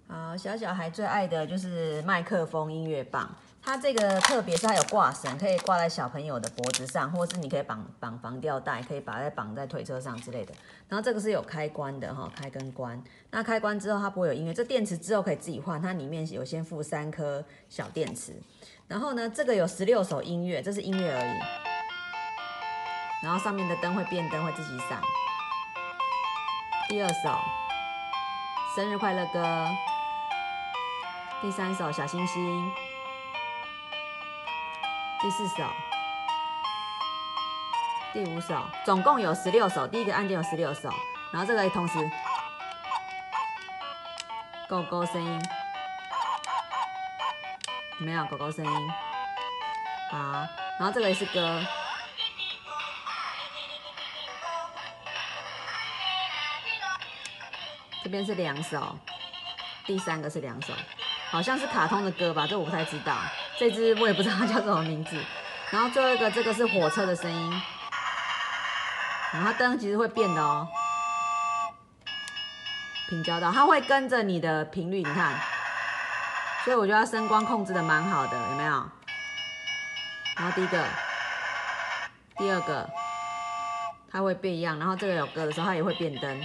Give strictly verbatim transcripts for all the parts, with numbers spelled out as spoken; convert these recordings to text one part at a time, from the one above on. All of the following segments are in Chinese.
好，小小孩最爱的就是麦克风音乐棒，它这个特别是它有挂绳，可以挂在小朋友的脖子上，或是你可以绑绑防吊带，可以把它绑在推车上之类的。然后这个是有开关的哈，开跟关。那开关之后它不会有音乐，这电池之后可以自己换，它里面有先附三颗小电池。然后呢，这个有十六首音乐，这是音乐而已。然后上面的灯会变灯，会自己闪。第二首，生日快乐歌。第三首小星星，第四首，第五首，总共有十六首。第一个按键有十六首，然后这个同时狗狗声音，有没有狗狗声音？好，然后这个也是歌，这边是两首，第三个是两首。好像是卡通的歌吧，这我不太知道。这支我也不知道它叫什么名字。然后最后一个，这个是火车的声音。然后它灯其实会变的哦，平交道，它会跟着你的频率，你看。所以我觉得它声光控制的蛮好的，有没有？然后第一个，第二个，它会变一样。然后这个有歌的时候，它也会变灯。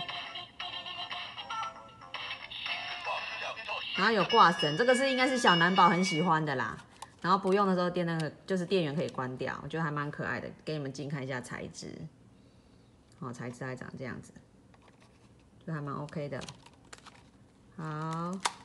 然后有挂绳，这个是应该是小男宝很喜欢的啦。然后不用的时候，电那个就是电源可以关掉，我觉得还蛮可爱的。给你们近看一下材质，哦，材质还长这样子，就还蛮 OK 的。好。